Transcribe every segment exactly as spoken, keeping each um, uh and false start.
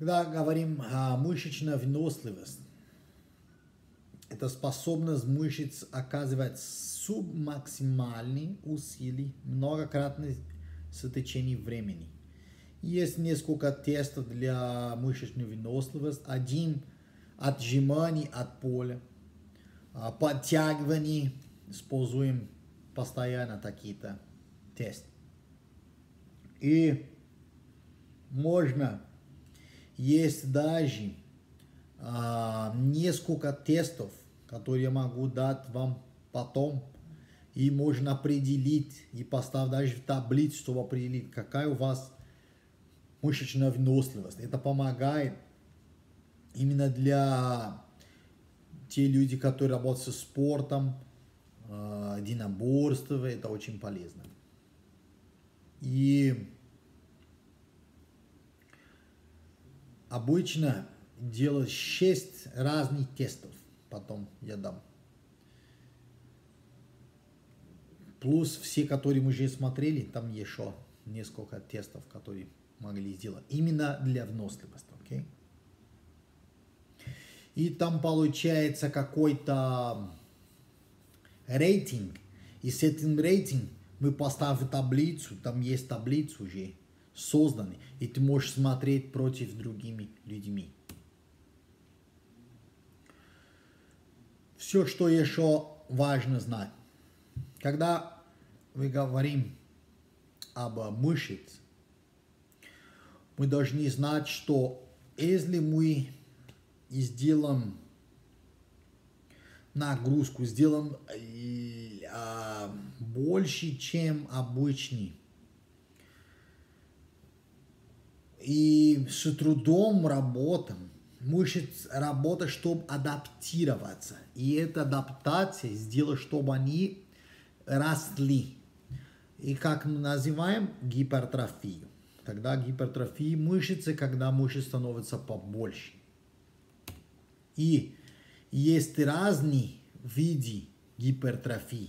Когда говорим о мышечной выносливости, это способность мышц оказывать субмаксимальные усилия многократно в течение времени. Есть несколько тестов для мышечной выносливости. Один отжиманий от поля, подтягиваний. Используем постоянно такие-то тесты. И можно, есть даже а, несколько тестов, которые я могу дать вам потом. И можно определить, и поставить даже в таблицу, чтобы определить, какая у вас мышечная выносливость. Это помогает именно для тех людей, которые работают со спортом, э, единоборство. Это очень полезно. И обычно делают шесть разных тестов. Потом я дам. Плюс все, которые мы уже смотрели, там еще несколько тестов, которые могли сделать. Именно для выносливости. Okay? И там получается какой-то рейтинг. И с этим рейтингом мы поставим таблицу. Там есть таблица уже создана. И ты можешь смотреть против другими людьми. Все, что еще важно знать. Когда мы говорим об мышцах, мы должны знать, что если мы сделаем нагрузку, сделаем э, больше, чем обычный, и с трудом работаем, мышцы работают, чтобы адаптироваться. И эта адаптация сделает, чтобы они росли. И как мы называем гипертрофию. Тогда гипертрофия мышцы, когда мышцы становятся побольше. И есть разные виды гипертрофии.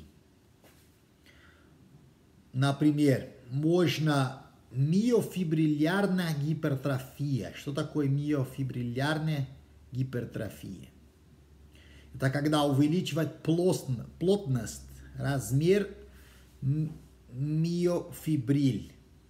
Например, можно миофибриллярная гипертрофия. Что такое миофибриллярная гипертрофия? Это когда увеличивать плотность, размер миофибриль.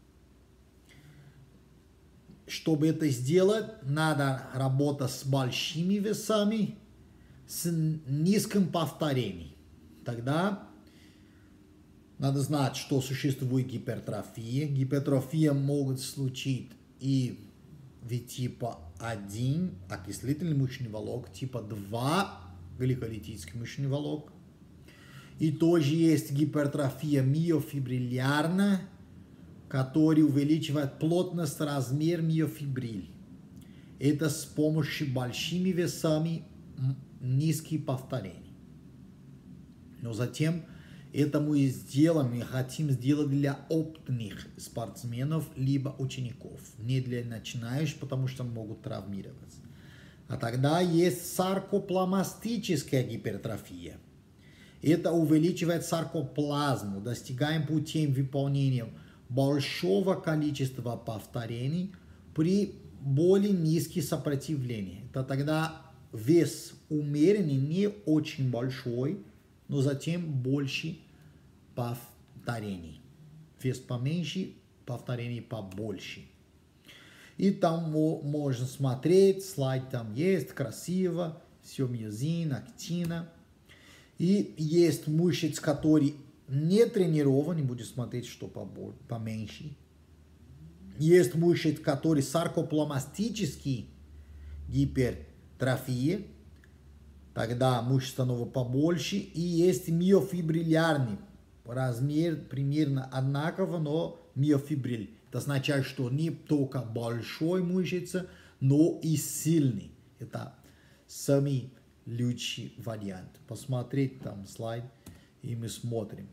Чтобы это сделать, надо работать с большими весами, с низким повторением. Тогда надо знать, что существует гипертрофия. Гипертрофия может случиться и в типа один окислительный мышечный волок, типа два гликолитический мышечный волок. И тоже есть гипертрофия миофибриллярная, который увеличивает плотность, размер миофибриль. Это с помощью большими весами, низких повторений. Но затем это мы сделаем, мы хотим сделать для опытных спортсменов, либо учеников. Не для начинающих, потому что могут травмироваться. А тогда есть саркопластическая гипертрофия. Это увеличивает саркоплазму, достигаем путем выполнения большого количества повторений при более низком сопротивлении. Это тогда вес умеренный, не очень большой, но затем больше повторений. Вес поменьше, повторений побольше. И там можно смотреть, слайд там есть, красиво, все миозин, актина. И есть мышцы, которые не тренированы, будем смотреть, что поменьше. Есть мышцы, которые саркопластические гипертрофии, тогда мышцы становятся побольше. И есть миофибриллярный, размер примерно одинаковый, но миофибриль. Это означает, что не только большой мышца, но и сильный. Это самый лучший вариант. Посмотреть там слайд, и мы смотрим.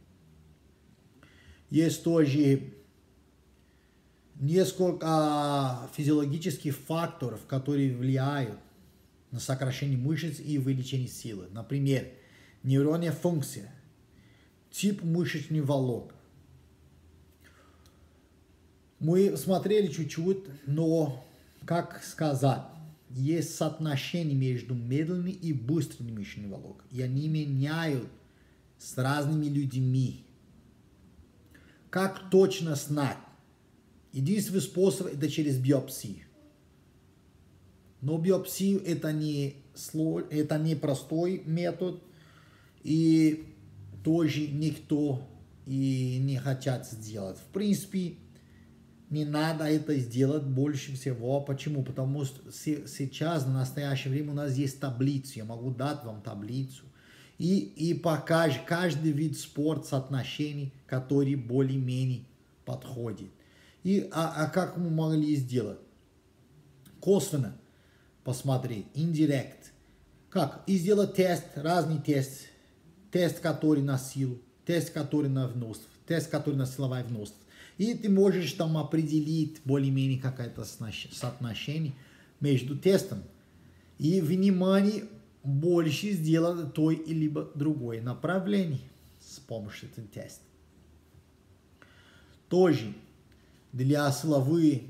Есть тоже несколько физиологических факторов, которые влияют на сокращение мышц и увеличение силы. Например, нейронная функция, тип мышечных волокон. Мы смотрели чуть-чуть, но как сказать, есть соотношение между медленными и быстрыми мышечными волокнами. И они меняют с разными людьми. Как точно знать? Единственный способ это через биопсию. Но биопсию это не, это не простой метод. И тоже никто и не хотят сделать. В принципе, не надо это сделать больше всего. Почему? Потому что сейчас, в настоящее время, у нас есть таблица. Я могу дать вам таблицу. И, и покажет каждый вид спорта соотношений, который более-менее подходит. И, а, а как мы могли сделать? Косвенно посмотреть, индирект. Как? И сделать тест, разный тест. Тест, который на силу, тест, который на выносливость, тест, который на силовая выносливость. И ты можешь там определить более-менее какое-то соотношение между тестом. И внимание больше сделать той или другой направление с помощью этого теста. Тоже для силовых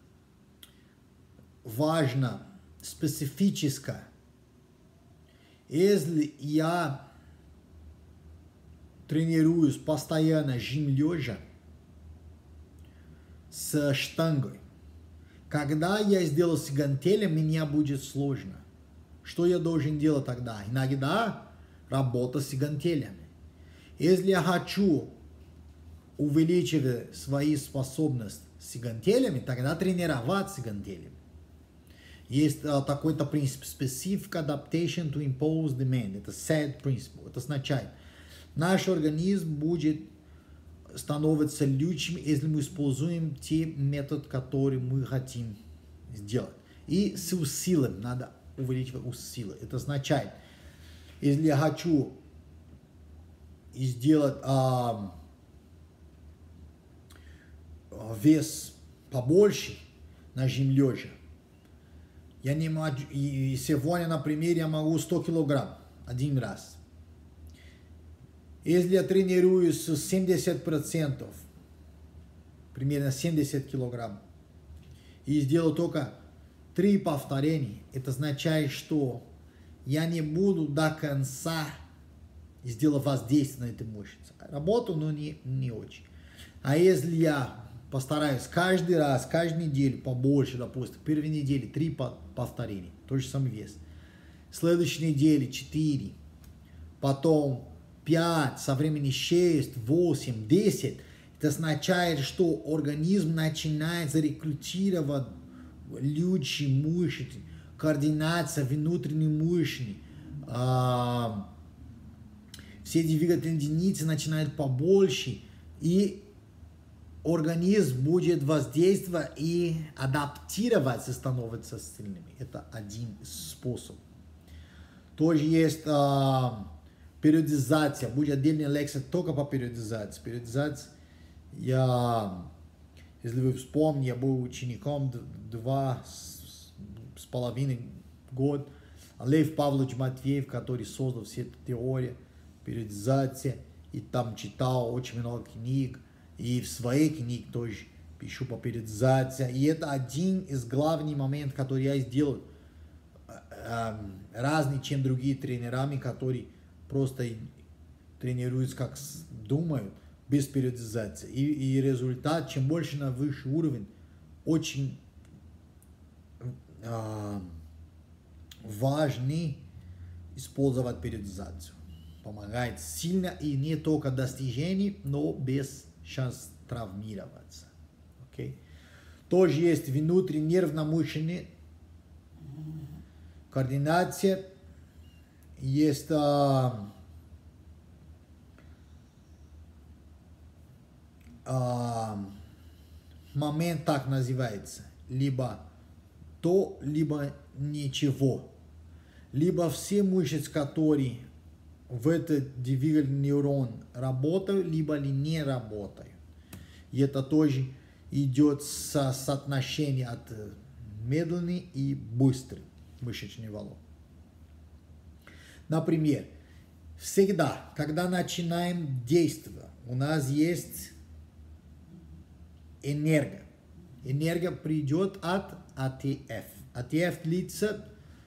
важно специфическое. Если я тренируюсь постоянно жим лежа с штангой, когда я сделаю с гантелем, мне будет сложно. Что я должен делать тогда? Иногда работать с гантелями. Если я хочу увеличивать свои способности с гантелями, тогда тренировать с гантелями. Есть uh, такой-то принцип Specific Adaptation to Impose Demand. Это эс эй ди принцип. Это означает, наш организм будет становиться лучшим, если мы используем те методы, которые мы хотим сделать. И с усилием надо увеличивать усилия. Это означает, если я хочу сделать а, вес побольше на жим лежа, я не могу, и сегодня, например, я могу сто килограмм один раз. Если я тренируюсь с семьдесят процентов, примерно семьдесят килограмм, и сделаю только три повторения, это означает, что я не буду до конца сделать воздействие на эту мышцу. Работаю, но не, не очень. А если я постараюсь каждый раз, каждую неделю побольше, допустим, первой неделе три повторения, тот же самый вес. Следующей неделе четыре, потом пять, со времени шесть, восемь, десять. Это означает, что организм начинает рекрутировать лучшие мышцы, координация внутренней мышцы, а, все двигательные единицы начинают побольше, и организм будет воздействовать и адаптироваться, становится сильными. Это один способ. Тоже есть а, периодизация. Будет отдельная лекция только по периодизации. Периодизация, я, если вы вспомните, я был учеником два с, с половиной год. Лев Павлович Матвеев, который создал все эти теории, периодизация, и там читал очень много книг. И в своей книге тоже пишу по периодизации. И это один из главных моментов, который я сделал, разный, чем другие тренерами, которые просто тренируются, как думают, без периодизации. И, и результат, чем больше на высший уровень, очень э, важно использовать периодизацию. Помогает сильно, и не только достижений, но без шанс травмироваться. Okay? Тоже есть внутренняя нервно-мышечная координация. Есть а, а, момент, так называется, либо то, либо ничего. Либо все мышцы, которые в этот двигательный нейрон работают, либо не работают. И это тоже идет со соотношения от медленной и быстрой мышечной волокна. Например, всегда, когда начинаем действовать, у нас есть энергия. Энергия придет от А Т Ф. А Т Ф длится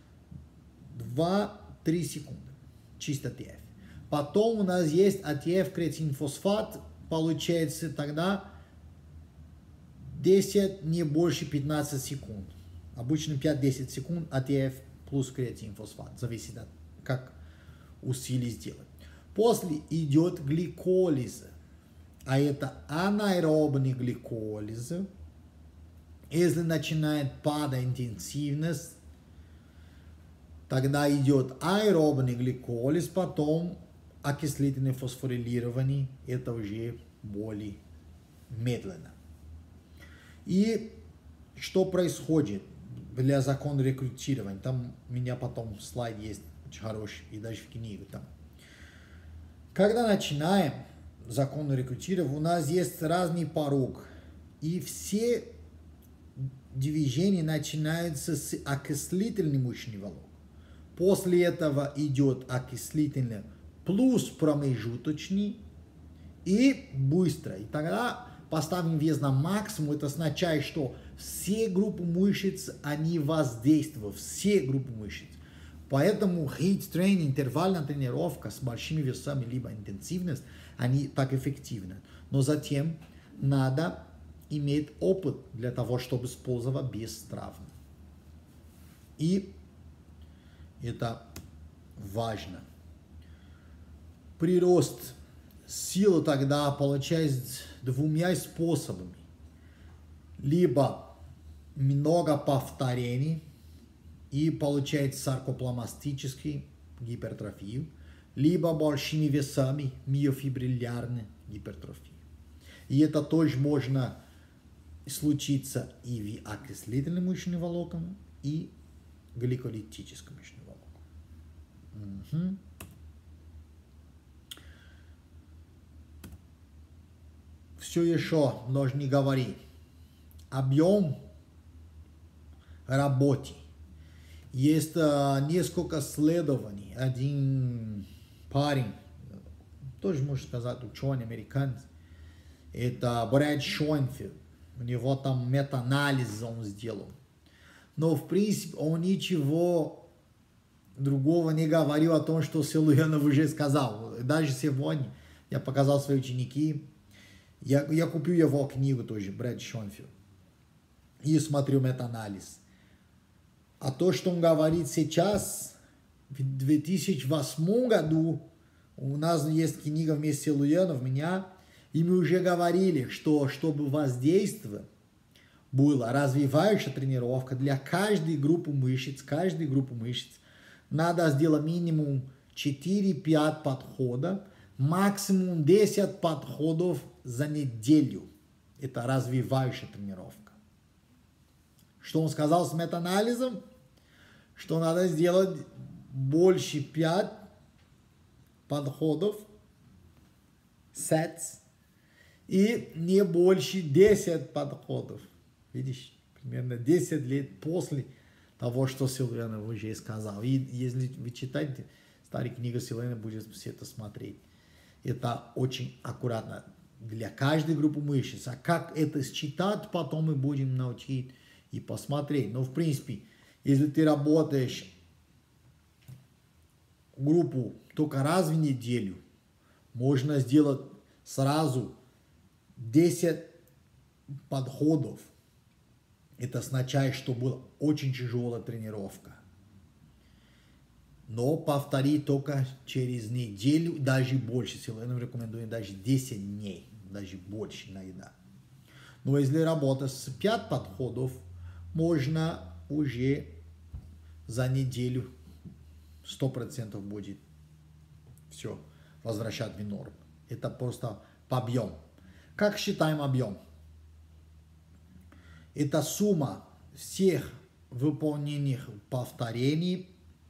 два-три секунды. Чисто А Т Ф. Потом у нас есть А Т Ф креатинфосфат. Получается тогда десять, не больше пятнадцати секунд. Обычно пять-десять секунд А Т Ф плюс креатинфосфат. Зависит от как усилий сделать. После идет гликолиза. А это анаэробный гликолиз. Если начинает падать интенсивность, тогда идет аэробный гликолиз, потом окислительное фосфорилирование. Это уже более медленно. И что происходит для закона рекрутирования? Там у меня потом слайд есть очень хороший, и даже в книге там. Когда начинаем закон рекрутирования, у нас есть разный порог. И все движения начинаются с окислительной мышечной волокна. После этого идет окислительный плюс промежуточный и быстро. И тогда поставим вес на максимум. Это означает, что все группы мышц, они воздействуют. Все группы мышц. Поэтому хит тренинг, интервальная тренировка с большими весами, либо интенсивность, они так эффективны. Но затем надо иметь опыт для того, чтобы использовать без травм. И это важно. Прирост силы тогда получается двумя способами. Либо много повторений, и получает саркопластический гипертрофию, либо большими весами миофибриллярной гипертрофии. И это тоже можно случиться и в окислительной мышечной волокне, и гликолитической мышечной волокне. Угу. Все еще должны говорить. Объем работы. Есть uh, несколько исследований. Один парень, тоже можно сказать, ученый американец, это Брэд Шойнфельд. У него там метаанализ он сделал. Но в принципе он ничего другого не говорил о том, что Силуянов уже сказал. Даже сегодня я показал свои ученики. Я, я купил его книгу тоже, Брэд Шойнфельд. И смотрю метаанализ. А то, что он говорит сейчас, в две тысячи восьмом году, у нас есть книга вместе с Силуяном, у меня, и мы уже говорили, что чтобы воздействие было развивающая тренировка для каждой группы мышц, каждой группы мышц, надо сделать минимум четыре-пять подходов, максимум десять подходов за неделю. Это развивающая тренировка. Что он сказал с метаанализом? Что надо сделать больше пять подходов, сетс, и не больше десять подходов. Видишь, примерно десять лет после того, что Силуянов уже сказал. И если вы читаете старые книги Силуянова, будете все это смотреть. Это очень аккуратно для каждой группы мышц. А как это считать, потом мы будем научить и посмотреть. Но в принципе, если ты работаешь группу только раз в неделю, можно сделать сразу десять подходов. Это означает, что была очень тяжелая тренировка. Но повтори только через неделю, даже больше. Я рекомендую даже десять дней, даже больше иногда. Но если работать с пять подходов, можно уже за неделю сто процентов будет все возвращать в норму. Это просто по объему. Как считаем объем? Это сумма всех выполненных повторений,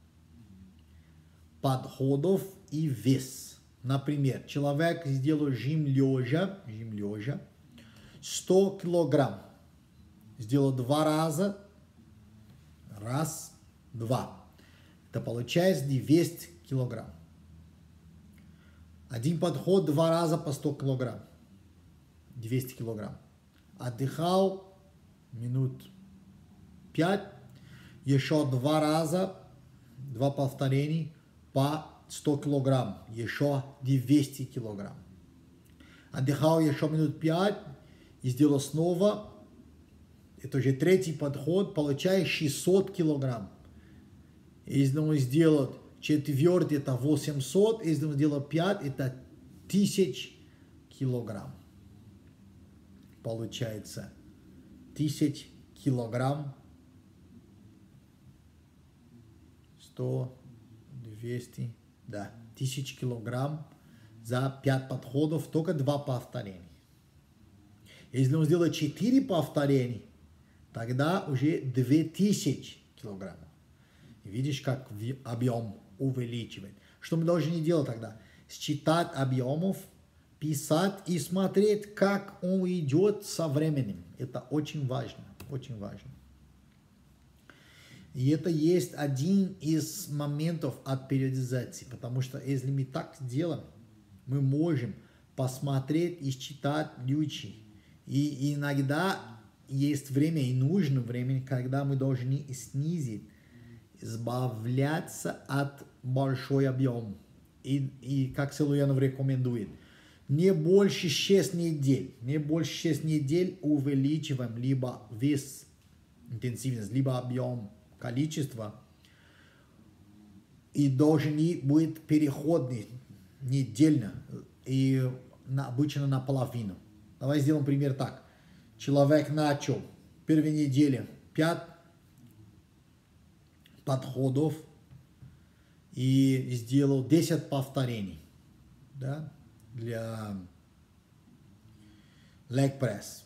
подходов и вес. Например, человек сделал жим лежа, жим лежа, сто килограмм. Сделал два раза. Раз, два. Это получается двести килограмм. Один подход два раза по сто килограмм. двести килограмм. Отдыхал минут пять, еще два раза, два повторения по сто килограмм, еще двести килограмм. Отдыхал еще минут пять и сделал снова, это уже третий подход, получая шестьсот килограмм. Если он сделает четвертый, это восемьсот, если он сделает пять, это тысяча килограмм. Получается тысяча килограмм, сто, двести, да, тысяча килограмм за пять подходов, только два повторения. Если он сделает четыре повторения, тогда уже две тысячи килограммов. Видишь, как объем увеличивает. Что мы должны делать тогда? Считать объемов, писать и смотреть, как он идет со временем. Это очень важно, очень важно. И это есть один из моментов от периодизации, потому что если мы так сделаем, мы можем посмотреть и считать ключи. И иногда есть время и нужно время, когда мы должны снизить, избавляться от большой объем. И, и как Силуянов рекомендует, не больше шесть недель, не больше шесть недель увеличиваем либо вес, интенсивность, либо объем, количество. И должен быть переходный недельно, и на, обычно наполовину. Давай сделаем пример так. Человек начал первой неделе пять подходов и сделал десять повторений, да, для leg press.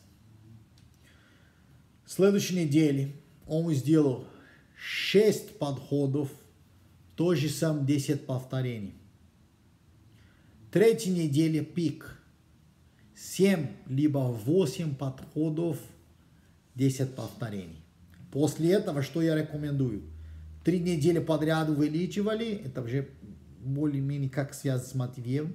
В следующей неделе он сделал шесть подходов, тоже сам десять повторений. Третьей неделе пик. семь либо восемь подходов, десять повторений. После этого, что я рекомендую? Три недели подряд увеличивали, это уже более-менее как связано с Матвеем.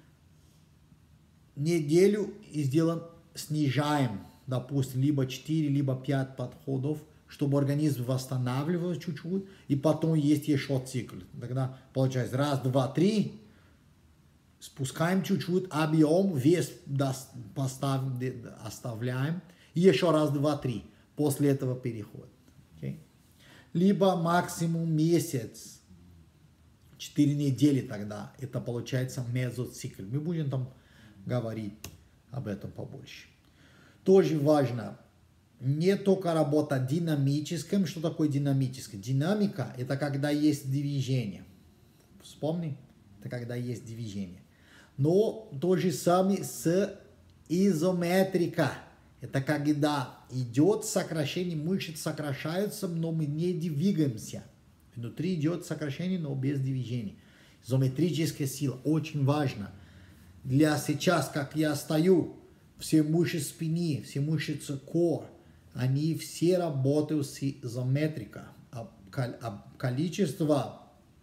Неделю и сделаем, снижаем, допустим, либо четыре, либо пять подходов, чтобы организм восстанавливался чуть-чуть, и потом есть еще цикл. Тогда получается раз, два, три, спускаем чуть-чуть, объем, вес поставим, оставляем, и еще раз, два, три. После этого переход. Okay? Либо максимум месяц, четыре недели тогда, это получается мезоцикл. Мы будем там говорить об этом побольше. Тоже важно, не только работа динамическим. Что такое динамическое? Динамика – это когда есть движение. Вспомни, это когда есть движение. Но то же самое с изометрика. Это когда идет сокращение, мышцы сокращаются, но мы не двигаемся. Внутри идет сокращение, но без движения. Изометрическая сила очень важна. Для сейчас, как я стою, все мышцы спины, все мышцы core, они все работают с изометрикой. А количество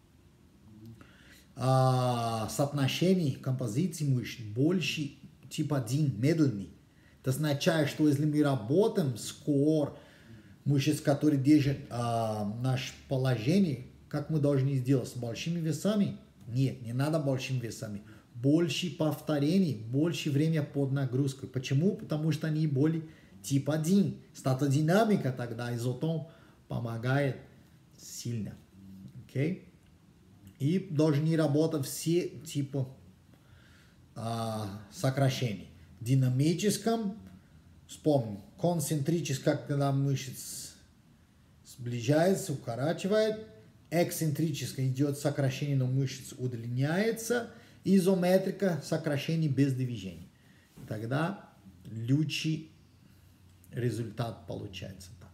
а, соотношений композиции мышц больше типа один, медленный. Это означает, что если мы работаем с core, мышц, которые держат а, наше положение, как мы должны сделать? С большими весами? Нет, не надо большими весами. Больше повторений, больше время под нагрузкой. Почему? Потому что они более тип один. Статодинамика тогда, изотон помогает сильно. Okay? И должны работать все типы а, сокращений. В динамическом, вспомним, концентрическом, когда мышцы сближается, укорачивает. Эксцентрическое идет сокращение, но мышца удлиняется. Изометрика, сокращение без движения. Тогда лучший результат получается так.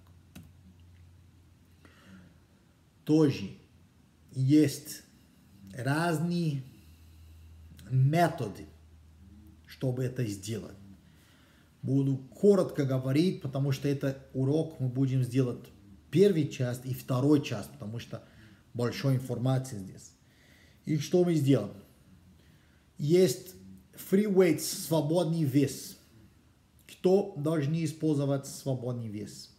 Тоже есть разные методы, чтобы это сделать. Буду коротко говорить, потому что это урок мы будем сделать первый часть и второй часть, потому что большой информации здесь. И что мы сделаем? Есть free weights, свободный вес. кто должны использовать свободный вес.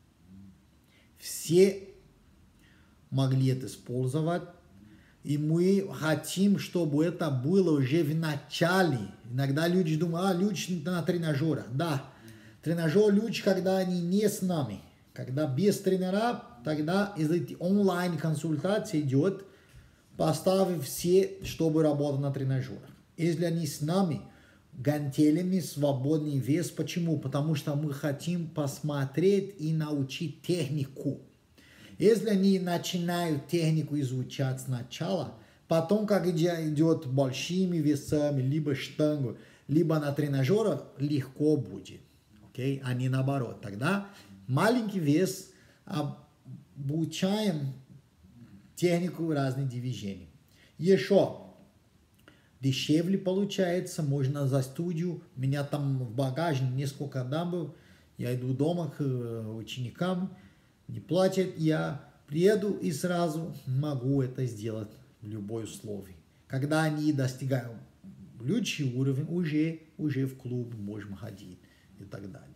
Все могли это использовать, и мы хотим, чтобы это было уже в начале. Иногда люди думают, а, люди на тренажерах. Да, тренажер люди, когда они не с нами. Когда без тренера, тогда если онлайн-консультация идет, поставив все, чтобы работать на тренажерах. Если они с нами, гантелями свободный вес. Почему? Потому что мы хотим посмотреть и научить технику. Если они начинают технику изучать сначала, потом, как идет большими весами, либо штангу, либо на тренажерах, легко будет. Okay? А не наоборот. Тогда маленький вес, обучаем технику разных движений. Еще дешевле получается, можно за студию. У меня там в багажнике несколько дамбов. Я иду дома к ученикам, не платят, я приеду и сразу могу это сделать в любой условии. Когда они достигают лучший уровень, уже, уже в клуб можем ходить и так далее.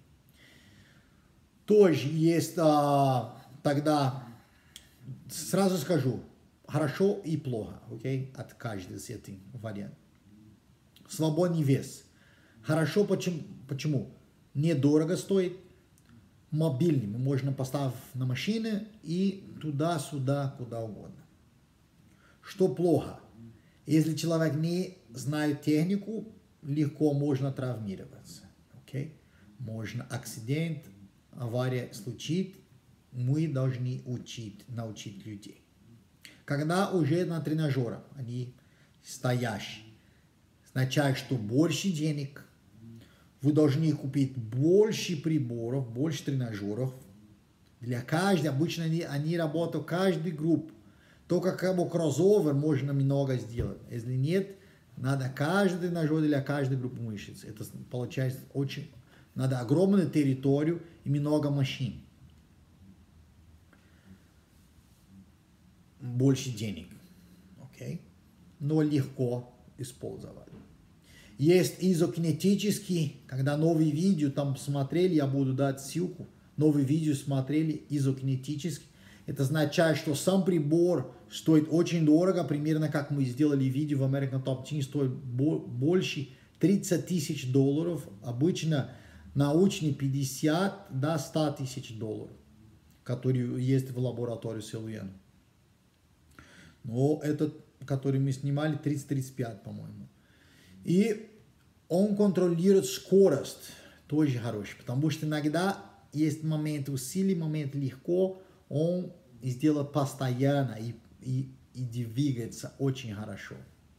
Тоже есть а, тогда, сразу скажу, хорошо и плохо, окей, okay? От каждого из этих вариантов. Свободный вес. Хорошо, почему? Почему? Недорого стоит. Мобильный. Можно поставить на машину и туда-сюда, куда угодно. Что плохо? Если человек не знает технику, легко можно травмироваться. Okay? Можно акцидент, авария случить. Мы должны учить, научить людей. Когда уже на тренажерах они стоящие, означает, что больше денег, вы должны купить больше приборов, больше тренажеров. Для каждой, обычно они, они работают каждой группы. Только как бы кроссовер можно много сделать. Если нет, надо каждый тренажер для каждой группы мышц. Это получается очень, надо огромную территорию и много машин. Больше денег. Okay? Но легко использовать. Есть изокинетический, когда новые видео там смотрели, я буду дать ссылку, новые видео смотрели изокинетический. Это означает, что сам прибор стоит очень дорого, примерно как мы сделали видео в American Top Team, стоит больше тридцать тысяч долларов, обычно научный пятьдесят до ста тысяч долларов, которые есть в лаборатории Силуяна. Но этот, который мы снимали, тридцать-тридцать пять, по-моему. И он контролирует скорость, тоже хороший, потому что иногда есть моменты усилий, моменты легко, он сделает постоянно и, и, и двигается очень хорошо.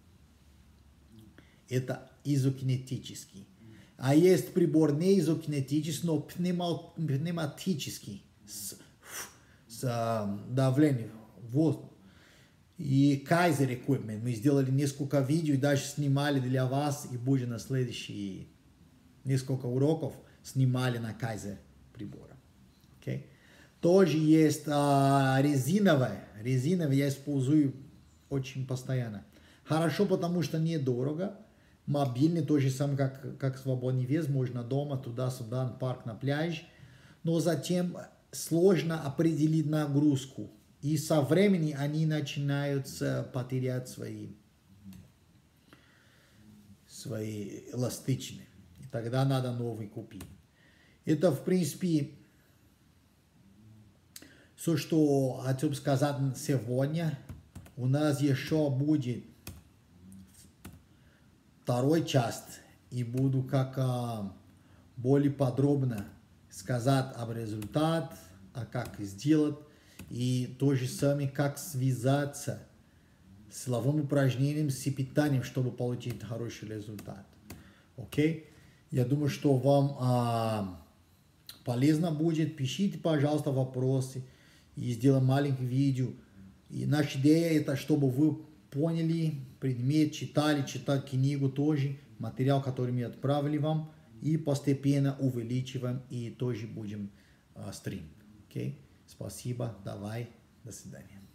Это изокинетический. А есть прибор не изокинетический, но пневма, пневматический, с, с давлением воздуха. И Kaiser Equipment. Мы сделали несколько видео и даже снимали для вас. И будем на следующие несколько уроков снимали на Kaiser прибора. Okay? Тоже есть а, резиновая. Резиновая я использую очень постоянно. Хорошо, потому что недорого. Мобильный, то же самое, как, как свободный вес. Можно дома, туда-сюда, на парк, на пляж. Но затем сложно определить нагрузку. И со временем они начинают потерять свои, свои эластичные. И тогда надо новый купить. Это, в принципе, все, что хочу сказать сегодня. У нас еще будет второй часть. И буду как а, более подробно сказать об результате, а как сделать. И то же самое, как связаться с силовым упражнением, с питанием, чтобы получить хороший результат. Окей? Я думаю, что вам а, полезно будет. Пишите, пожалуйста, вопросы. И сделаем маленькое видео. И наша идея это, чтобы вы поняли предмет, читали, читать книгу тоже. Материал, который мы отправили вам. И постепенно увеличиваем. И тоже будем а, стрим. Окей? Спасибо, давай, до свидания.